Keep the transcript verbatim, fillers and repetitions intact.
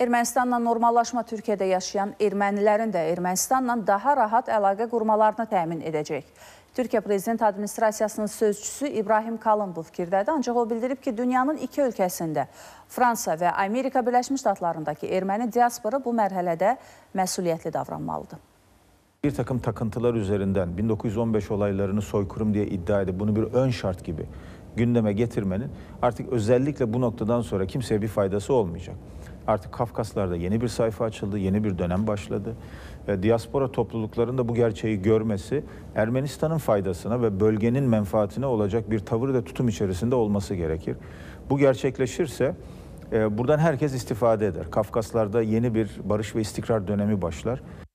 Ermənistanla normallaşma Türkiyədə yaşayan ermənilərin də Ermənistanla daha rahat əlaqə qurmalarını təmin edəcək. Türkiyə Prezident Administrasiyasının sözçüsü İbrahim Kalın bu fikirdədir. Ancaq o bildirib ki, dünyanın iki ölkəsində, Fransa və Amerika Birləşmiş Ştatlarındakı erməni diasporu bu mərhələdə məsuliyyətli davranmalıdır. Bir takım takıntılar üzerinden bin dokuz yüz on beş olaylarını soykırım diye iddia edip bunu bir ön şart gibi gündeme getirmenin artık özellikle bu noktadan sonra kimseye bir faydası olmayacak. Artık Kafkaslar'da yeni bir sayfa açıldı, yeni bir dönem başladı. E, diaspora topluluklarının da bu gerçeği görmesi Ermenistan'ın faydasına ve bölgenin menfaatine olacak bir tavır ve tutum içerisinde olması gerekir. Bu gerçekleşirse e, buradan herkes istifade eder. Kafkaslar'da yeni bir barış ve istikrar dönemi başlar.